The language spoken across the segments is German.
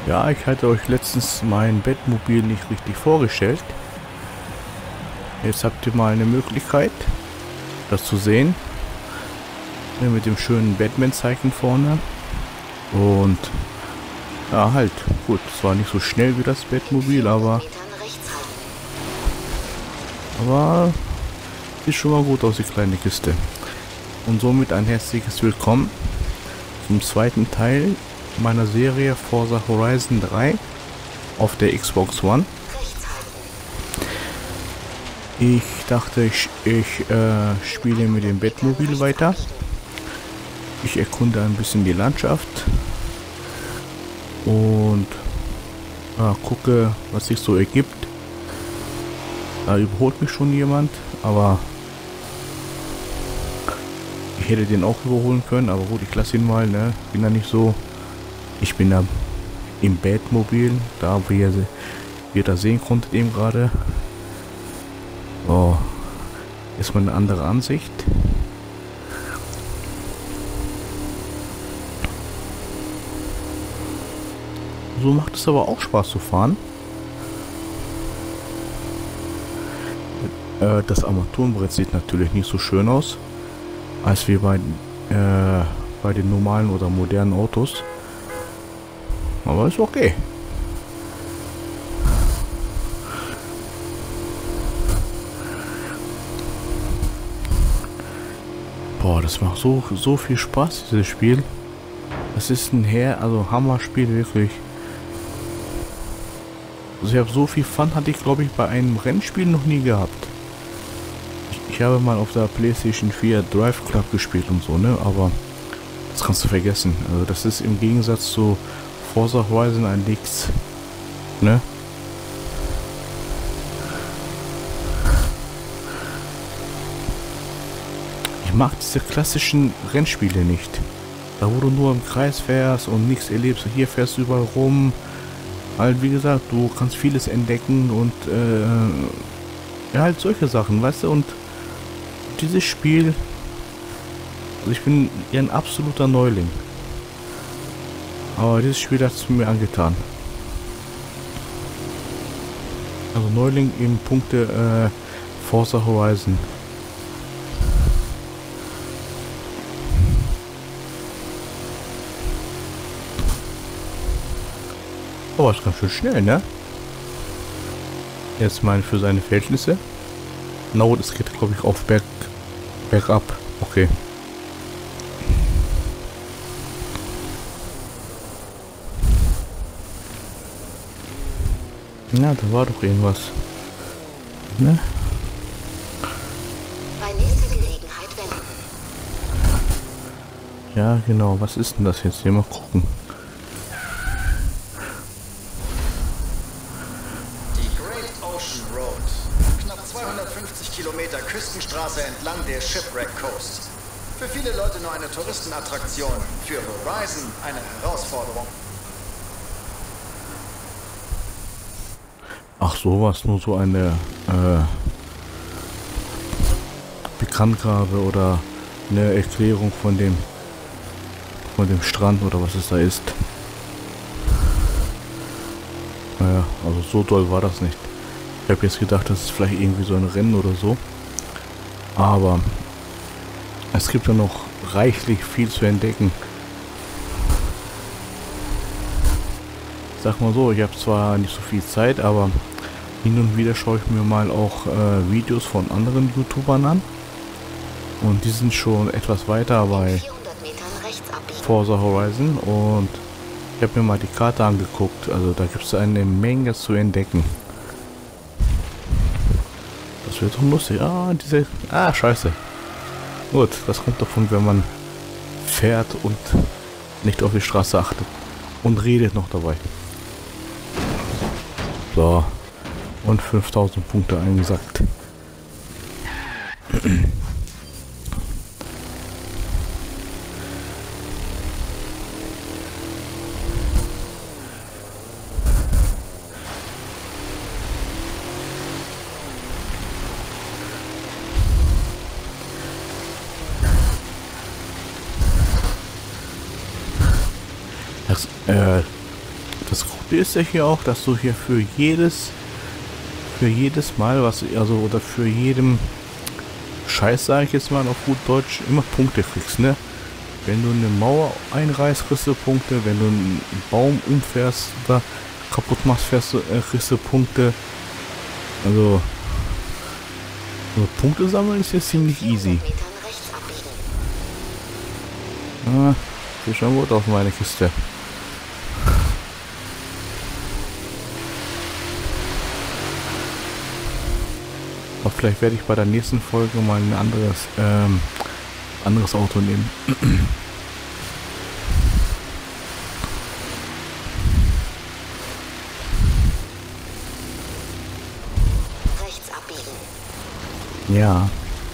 Ja, ich hatte euch letztens mein Bettmobil nicht richtig vorgestellt. Jetzt habt ihr mal eine Möglichkeit, das zu sehen. Ja, mit dem schönen Batman-Zeichen vorne. Und ja, halt. Gut, es war nicht so schnell wie das Bettmobil, aber sieht schon mal gut aus, die kleine Kiste. Und somit ein herzliches Willkommen zum zweiten Teil meiner Serie Forza Horizon 3 auf der Xbox One. Ich dachte, ich spiele mit dem Bettmobil weiter. Ich erkunde ein bisschen die Landschaft und gucke, was sich so ergibt. Da überholt mich schon jemand, aber ich hätte den auch überholen können, aber gut, ich lasse ihn mal, ne? Bin da nicht so. Ich bin da im Bettmobil, da wie ihr da sehen konntet eben gerade. Oh, ist mal eine andere Ansicht. So macht es aber auch Spaß zu fahren. Das Armaturenbrett sieht natürlich nicht so schön aus, als wie bei den normalen oder modernen Autos. Aber ist okay. Boah, das macht so viel Spaß, dieses Spiel. Das ist ein Hammerspiel, wirklich. Also ich habe so viel Fun, hatte ich glaube ich bei einem Rennspiel noch nie gehabt. Ich habe mal auf der PlayStation 4 Drive Club gespielt und so, ne? Aber das kannst du vergessen. Also das ist im Gegensatz zu Forza Horizon ein Nix, ne? Ich mag diese klassischen Rennspiele nicht. Da wo du nur im Kreis fährst und nichts erlebst. Hier fährst du überall rum. Halt, wie gesagt, du kannst vieles entdecken und ja, halt solche Sachen, weißt du, und dieses Spiel, also ich bin ja ein absoluter Neuling, aber dieses Spiel hat es mir angetan. Also Neuling im Punkte Forza Horizon. Aber ist ganz schön schnell, ne? Jetzt mal für seine Verhältnisse. No, das geht glaube ich auf bergab. Okay. Na, da war doch irgendwas. Ne? Bei nächster Gelegenheit wenden. Ja, genau. Was ist denn das jetzt? Hier mal gucken. Die Great Ocean Road. Knapp 250 Kilometer Küstenstraße entlang der Shipwreck Coast. Für viele Leute nur eine Touristenattraktion. Für Horizon eine Herausforderung. Ach, sowas, nur so eine Bekanntgabe oder eine Erklärung von dem Strand oder was es da ist. Naja, also so toll war das nicht. Ich habe jetzt gedacht, das ist vielleicht irgendwie so ein Rennen oder so. Aber es gibt ja noch reichlich viel zu entdecken. Sag mal so, ich habe zwar nicht so viel Zeit, aber hin und wieder schaue ich mir mal auch Videos von anderen YouTubern an. Und die sind schon etwas weiter bei 400 Metern rechts abbiegen. Forza Horizon und ich habe mir mal die Karte angeguckt. Also da gibt es eine Menge zu entdecken. Das wird doch lustig. Scheiße. Gut, das kommt davon, wenn man fährt und nicht auf die Straße achtet. Und redet noch dabei. So. Und 5000 Punkte eingesackt. Das Gute ist ja hier auch, dass du hier für jedes Mal, was, also, oder für jedem Scheiß, sage ich jetzt mal auf gut Deutsch, immer Punkte kriegst, ne? Wenn du eine Mauer einreißt, kriegst du Punkte. Wenn du einen Baum umfährst oder kaputt machst, kriegst du Punkte. Also Punkte sammeln ist jetzt ziemlich easy. 400 Metern rechts abbiegen. Ah, hier schon gut auf meine Kiste. Aber vielleicht werde ich bei der nächsten Folge mal ein anderes Auto nehmen. Rechts abbiegen. Ja.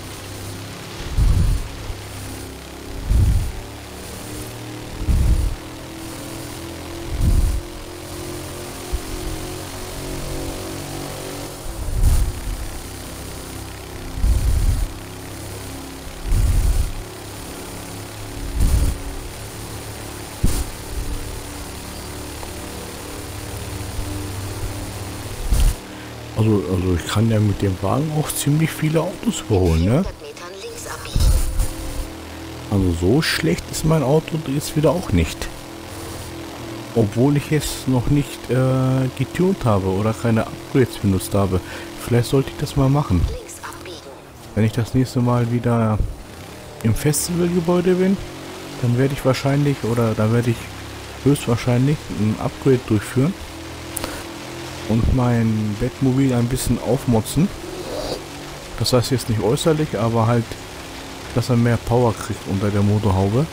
Also ich kann ja mit dem Wagen auch ziemlich viele Autos überholen, ne? 400 Metern links abbiegen. Also so schlecht ist mein Auto jetzt wieder auch nicht. Obwohl ich es noch nicht getunt habe oder keine Upgrades benutzt habe. Vielleicht sollte ich das mal machen. Links abbiegen. Wenn ich das nächste Mal wieder im Festivalgebäude bin, dann werde ich wahrscheinlich, oder da werde ich höchstwahrscheinlich ein Upgrade durchführen. Und mein Bettmobil ein bisschen aufmotzen. Das heißt jetzt nicht äußerlich, aber halt, dass er mehr Power kriegt unter der Motorhaube.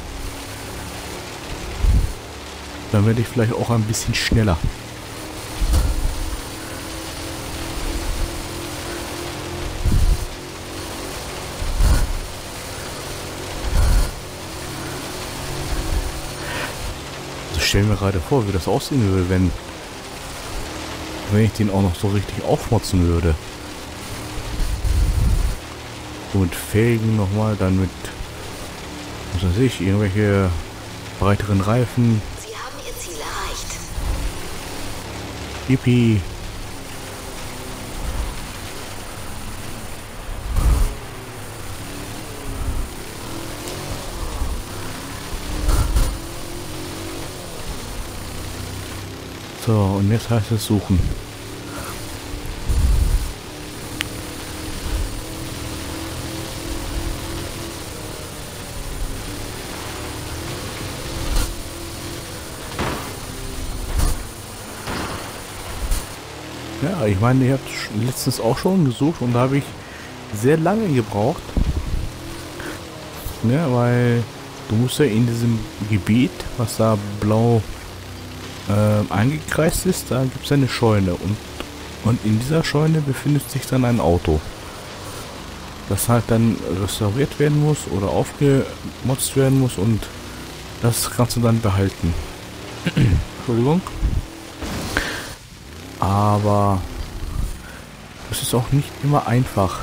Dann werde ich vielleicht auch ein bisschen schneller. Ich stelle mir gerade vor, wie das aussehen würde, wenn ich den auch noch so richtig aufmotzen würde. So mit Felgen nochmal, dann mit, was weiß ich, irgendwelche breiteren Reifen. Sie haben Ihr Ziel erreicht. Yippie. So, und jetzt heißt es suchen. Ja, ich meine, ich habe letztens auch schon gesucht und da habe ich sehr lange gebraucht. Ja, weil du musst ja in diesem Gebiet, was da blau eingekreist ist, da gibt es eine Scheune und in dieser Scheune befindet sich dann ein Auto, das halt dann restauriert werden muss oder aufgemotzt werden muss und das kannst du dann behalten. Entschuldigung. Aber es ist auch nicht immer einfach.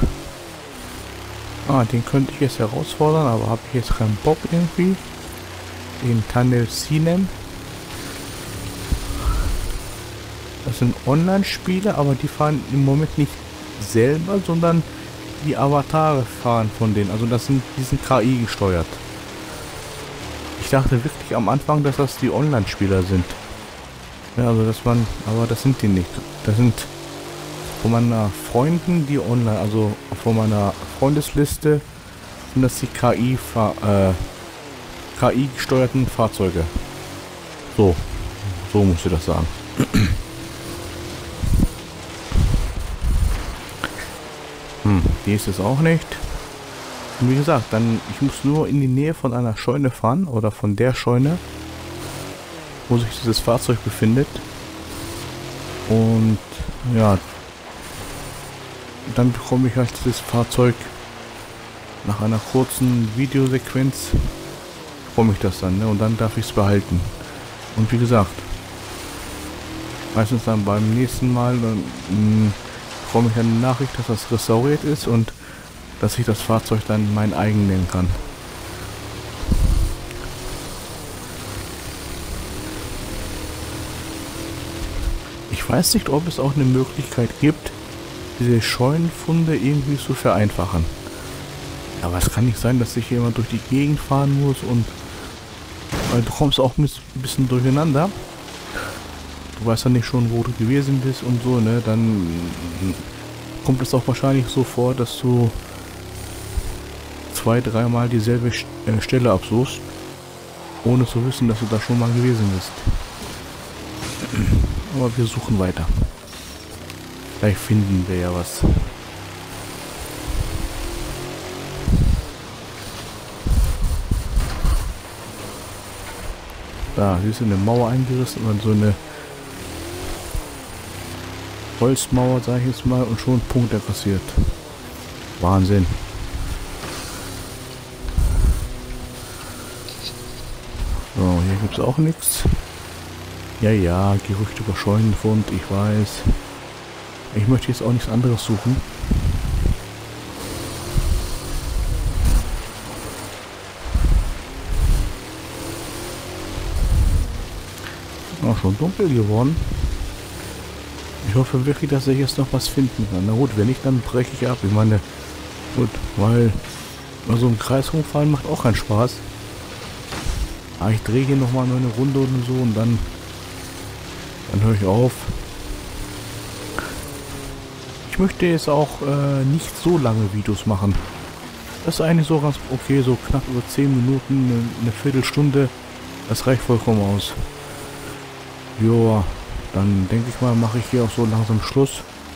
Den könnte ich jetzt herausfordern, aber habe ich jetzt keinen Bock irgendwie. Den Tunnel Sinem. Das sind Online-Spiele, aber die fahren im Moment nicht selber, sondern die Avatare fahren von denen. Also das sind, die sind KI gesteuert. Ich dachte wirklich am Anfang, dass das die Online-Spieler sind. Ja, also aber das sind die nicht. Das sind von meiner Freunden, die online, also von meiner Freundesliste, sind das die KI gesteuerten Fahrzeuge. So muss ich das sagen. Die ist es auch nicht. Und wie gesagt, ich muss nur in die Nähe von einer Scheune fahren oder von der Scheune, wo sich dieses Fahrzeug befindet. Und ja, dann bekomme ich halt dieses Fahrzeug nach einer kurzen Videosequenz, bekomme ich das dann, ne? Und dann darf ich es behalten. Und wie gesagt, meistens dann beim nächsten Mal bekomme ich eine Nachricht, dass das restauriert ist und dass ich das Fahrzeug dann mein eigen nennen kann. Ich weiß nicht, ob es auch eine Möglichkeit gibt, diese Scheunenfunde irgendwie zu vereinfachen. Aber es kann nicht sein, dass sich jemand durch die Gegend fahren muss und weil du kommst auch ein bisschen durcheinander. Du weißt ja nicht schon, wo du gewesen bist und so, ne? Dann kommt es auch wahrscheinlich so vor, dass du 2-3 Mal dieselbe Stelle absuchst, ohne zu wissen, dass du da schon mal gewesen bist. Aber wir suchen weiter. Vielleicht finden wir ja was. Da, hier ist eine Mauer eingerissen und so eine Holzmauer, sage ich jetzt mal, und schon Punkte kassiert. Wahnsinn. So, hier gibt es auch nichts. Ja, Gerüchte über Scheunenfund, ich weiß. Ich möchte jetzt auch nichts anderes suchen. Auch schon dunkel geworden. Ich hoffe wirklich, dass ich jetzt noch was finden kann. Na gut, wenn nicht, dann breche ich ab. Ich meine, gut, weil so im Kreis rumfahren macht auch keinen Spaß. Aber ich drehe hier nochmal nur eine Runde und so und dann höre ich auf. Ich möchte jetzt auch nicht so lange Videos machen. Das ist eigentlich so ganz okay, so knapp über 10 Minuten, eine Viertelstunde. Das reicht vollkommen aus. Joa, dann denke ich mal, mache ich hier auch so langsam Schluss.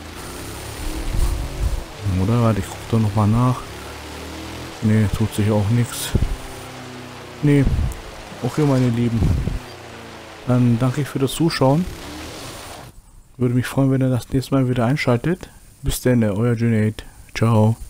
Oder? Warte, ich gucke da nochmal nach. Ne, tut sich auch nichts. Ne, okay, meine Lieben. Dann danke ich für das Zuschauen. Würde mich freuen, wenn ihr das nächste Mal wieder einschaltet. Bis dann, euer Junaid. Ciao.